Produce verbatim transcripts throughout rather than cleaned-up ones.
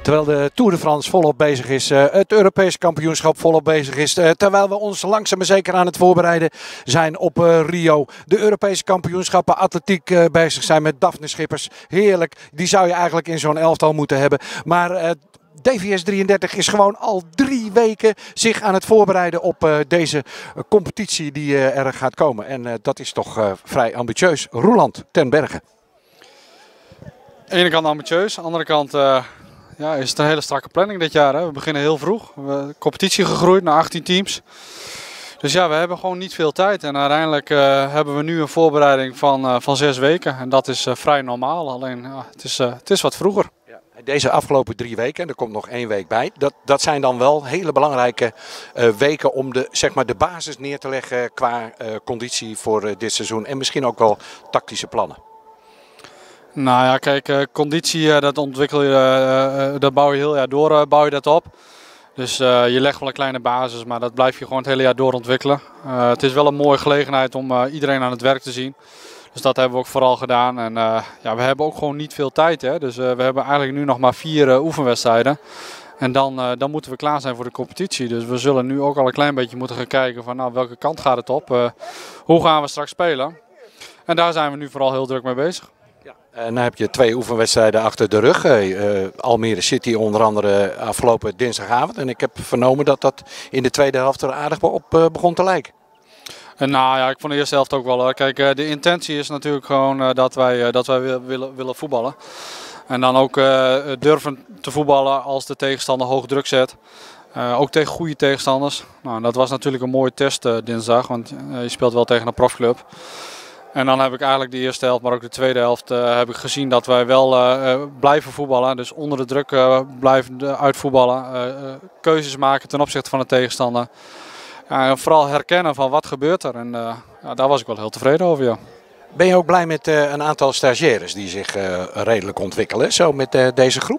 Terwijl de Tour de France volop bezig is, uh, het Europese kampioenschap volop bezig is. Uh, terwijl we ons langzaam maar zeker aan het voorbereiden zijn op uh, Rio. De Europese kampioenschappen atletiek uh, bezig zijn met Daphne Schippers. Heerlijk, die zou je eigenlijk in zo'n elftal moeten hebben. Maar uh, D V S drieëndertig is gewoon al drie weken zich aan het voorbereiden op uh, deze uh, competitie die uh, er gaat komen. En uh, dat is toch uh, vrij ambitieus. Roeland ten Berge. Aan de ene kant ambitieus, aan de andere kant uh, ja, is het een hele strakke planning dit jaar. Hè. We beginnen heel vroeg. We hebben de competitie gegroeid naar achttien teams. Dus ja, we hebben gewoon niet veel tijd. En uiteindelijk uh, hebben we nu een voorbereiding van, uh, van zes weken. En dat is uh, vrij normaal, alleen uh, het, is, uh, het is wat vroeger. Ja, deze afgelopen drie weken, en er komt nog één week bij, dat, dat zijn dan wel hele belangrijke uh, weken om de, zeg maar de basis neer te leggen qua uh, conditie voor uh, dit seizoen. En misschien ook wel tactische plannen. Nou ja, kijk, uh, conditie, uh, dat ontwikkel je, uh, uh, dat bouw je heel jaar door, uh, bouw je dat op. Dus uh, je legt wel een kleine basis, maar dat blijf je gewoon het hele jaar door ontwikkelen. Uh, het is wel een mooie gelegenheid om uh, iedereen aan het werk te zien. Dus dat hebben we ook vooral gedaan. En uh, ja, we hebben ook gewoon niet veel tijd. Hè? Dus uh, we hebben eigenlijk nu nog maar vier uh, oefenwedstrijden. En dan, uh, dan moeten we klaar zijn voor de competitie. Dus we zullen nu ook al een klein beetje moeten gaan kijken van nou, welke kant gaat het op. Uh, hoe gaan we straks spelen? En daar zijn we nu vooral heel druk mee bezig. Ja, en dan heb je twee oefenwedstrijden achter de rug. Uh, Almere City onder andere afgelopen dinsdagavond. En ik heb vernomen dat dat in de tweede helft er aardig op uh, begon te lijken. En nou ja, ik vond de eerste helft ook wel. Kijk, uh, de intentie is natuurlijk gewoon uh, dat wij, uh, dat wij willen, willen voetballen. En dan ook uh, durven te voetballen als de tegenstander hoog druk zet. Uh, ook tegen goede tegenstanders. Nou, dat was natuurlijk een mooie test uh, dinsdag, want uh, je speelt wel tegen een profclub. En dan heb ik eigenlijk de eerste helft, maar ook de tweede helft uh, heb ik gezien dat wij wel uh, uh, blijven voetballen. Dus onder de druk uh, blijven uitvoetballen. Uh, uh, keuzes maken ten opzichte van de tegenstander. Ja, en vooral herkennen van wat gebeurt er. En uh, ja, daar was ik wel heel tevreden over. Ja. Ben je ook blij met uh, een aantal stagiaires die zich uh, redelijk ontwikkelen, zo met uh, deze groep?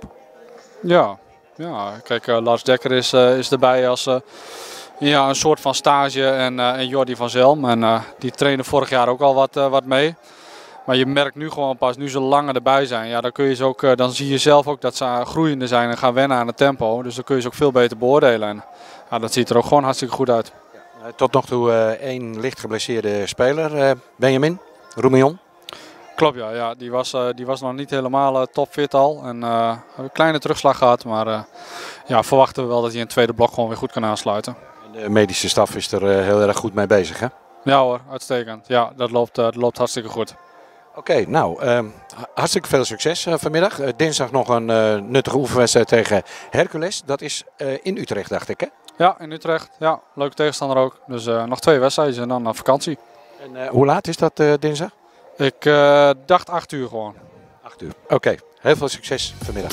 Ja, ja. Kijk, uh, Lars Dekker is, uh, is erbij als... Uh, Ja, een soort van stage en, uh, en Jordi van Zelm. En, uh, die trainen vorig jaar ook al wat, uh, wat mee. Maar je merkt nu gewoon pas, nu ze langer erbij zijn, ja, dan, kun je ze ook, uh, dan zie je zelf ook dat ze groeiende zijn en gaan wennen aan het tempo. Dus dan kun je ze ook veel beter beoordelen. En, ja, dat ziet er ook gewoon hartstikke goed uit. Ja, tot nog toe uh, één licht geblesseerde speler, uh, Benjamin Roemion. Klopt, ja. ja die, was, uh, die was nog niet helemaal uh, topfit al. En uh, een kleine terugslag gehad, maar uh, ja, verwachten we wel dat hij in het tweede blok gewoon weer goed kan aansluiten. De medische staf is er uh, heel erg goed mee bezig, hè? Ja hoor, uitstekend. Ja, dat loopt, uh, dat loopt hartstikke goed. Oké, okay, nou, uh, hartstikke veel succes uh, vanmiddag. Uh, dinsdag nog een uh, nuttige oefenwedstrijd tegen Hercules. Dat is uh, in Utrecht, dacht ik, hè? Ja, in Utrecht. Ja, leuke tegenstander ook. Dus uh, nog twee wedstrijden en dan naar vakantie. En uh, hoe laat is dat uh, dinsdag? Ik uh, dacht acht uur gewoon. acht uur. Oké, okay. Heel veel succes vanmiddag.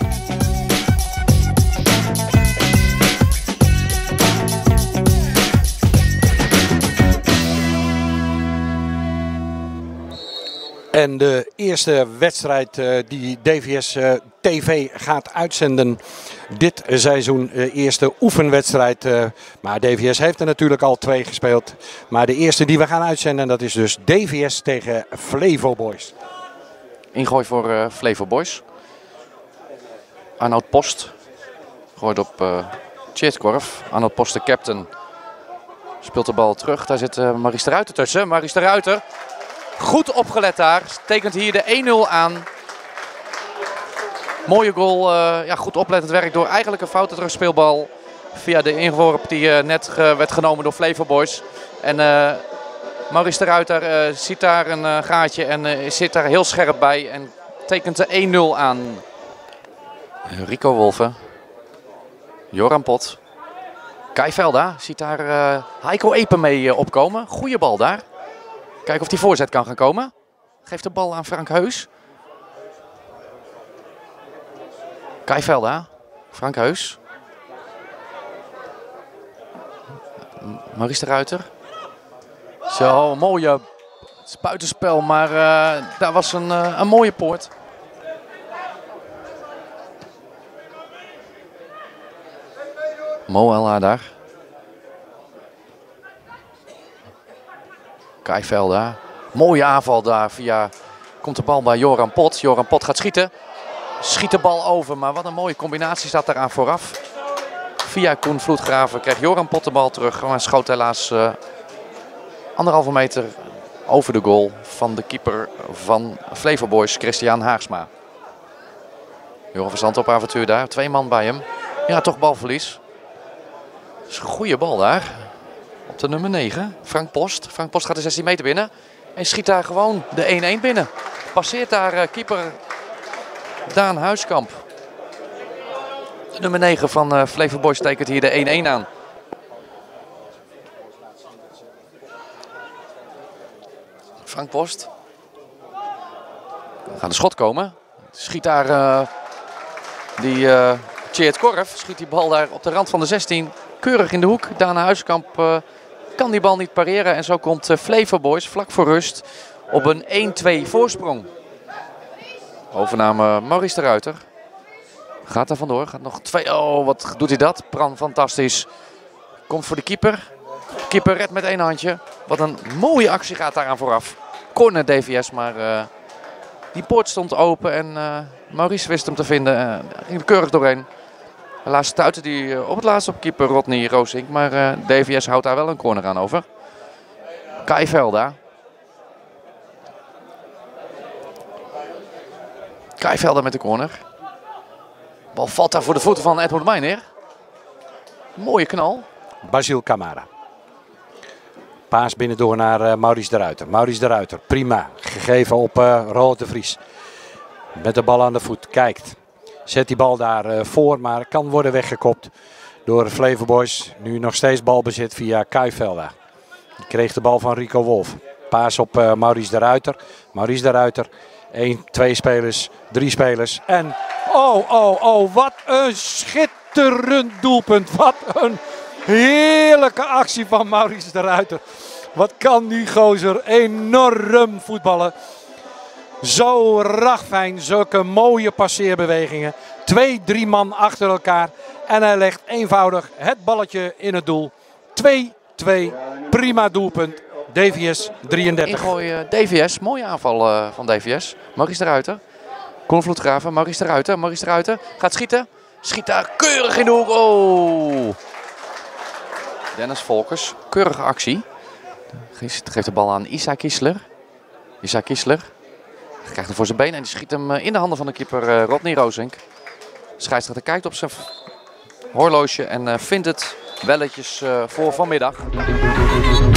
En de eerste wedstrijd uh, die D V S uh, T V gaat uitzenden dit seizoen, uh, eerste oefenwedstrijd. Uh, maar D V S heeft er natuurlijk al twee gespeeld. Maar de eerste die we gaan uitzenden, dat is dus D V S tegen Flevo Boys. Ingooi voor uh, Flevo Boys. Arnoud Post gooit op uh, Tjitkorf. Arnoud Post, de captain, speelt de bal terug. Daar zit uh, Maries de Ruiter tussen. Maries de Ruiter. Goed opgelet daar. Tekent hier de één nul aan. Mooie goal. Uh, ja, goed oplettend werk door eigenlijk een foute terugspeelbal. Via de ingeworp die uh, net ge werd genomen door Flevo Boys. En uh, Maurice de Ruiter uh, ziet daar een uh, gaatje en uh, zit daar heel scherp bij. En tekent de één nul aan. Rico Wolven. Joran Pot. Kai Velda ziet daar uh, Heiko Epen mee uh, opkomen. Goeie bal daar. Kijken of die voorzet kan gaan komen. Geeft de bal aan Frank Heus. Kai Velda. Frank Heus. Maurice de Ruiter. Zo, mooie buitenspel, maar uh, daar was een, uh, een mooie poort. Mo Ella daar. Kai Velda. Mooie aanval daar via. Komt de bal bij Joran Pot. Joran Pot gaat schieten. Schiet de bal over, maar wat een mooie combinatie staat eraan vooraf. Via Koen Vloedgraven kreeg Joran Pot de bal terug, maar schoot helaas uh, anderhalve meter over de goal van de keeper van Flevo Boys, Christian Haagsma. Joran Verzand op avontuur daar, twee man bij hem. Ja, toch balverlies. Dat is een goede bal daar. Op de nummer negen, Frank Post. Frank Post gaat de zestien meter binnen en schiet daar gewoon de één-één binnen. Passeert daar uh, keeper Daan Huiskamp. De nummer negen van uh, Flevo Boys tekent hier de één-één aan. Frank Post. Gaat de schot komen. Schiet daar uh, die uh, Tjeerd Korf. Schiet die bal daar op de rand van de zestien. Keurig in de hoek. Daan Huiskamp uh, kan die bal niet pareren. En zo komt uh, Flevo Boys vlak voor rust op een één-twee voorsprong. Overname Maurice de Ruiter. Gaat daar vandoor. Gaat nog twee. Oh, wat doet hij dat? Pran, fantastisch. Komt voor de keeper. De keeper redt met één handje. Wat een mooie actie gaat daar aan vooraf. Corner D V S, maar uh, die poort stond open en uh, Maurice wist hem te vinden. Uh, ging er keurig doorheen. Helaas stuitte hij uh, op het laatst op keeper Rodney Roosink. Maar uh, D V S houdt daar wel een corner aan over. Kai Velda. Kai Velda met de corner. De bal valt daar voor de voeten van Edward Meijner. Mooie knal. Basil Camara. Paas binnendoor naar uh, Maurice de Ruiter. Maurice de Ruiter, prima. Gegeven op uh, Roland de Vries. Met de bal aan de voet, kijkt. Zet die bal daar uh, voor, maar kan worden weggekopt door Flevo Boys. Nu nog steeds balbezit via Kai Velda. Die kreeg de bal van Rico Wolf. Paas op uh, Maurice de Ruiter. Maurice de Ruiter. één, twee spelers, drie spelers. En oh, oh, oh, wat een schitterend doelpunt. Wat een heerlijke actie van Maurice de Ruiter. Wat kan die gozer enorm voetballen. Zo ragfijn, zulke mooie passeerbewegingen. Twee, drie man achter elkaar. En hij legt eenvoudig het balletje in het doel. twee twee, prima doelpunt. D V S drieëndertig. Ingooi uh, D V S, mooie aanval uh, van D V S. Maurice de Ruiter. Koen Vloedgraven, Maurice de Ruiter. Maurice de Ruiter gaat schieten. Schiet daar keurig in de hoek. Oh! Dennis Volkers, keurige actie. Geeft de bal aan Isa Kiesler. Isa Kiesler krijgt hem voor zijn been en die schiet hem in de handen van de keeper uh, Rodney Roosink. De scheidsrechter kijkt op zijn horloge en uh, vindt het welletjes uh, voor vanmiddag.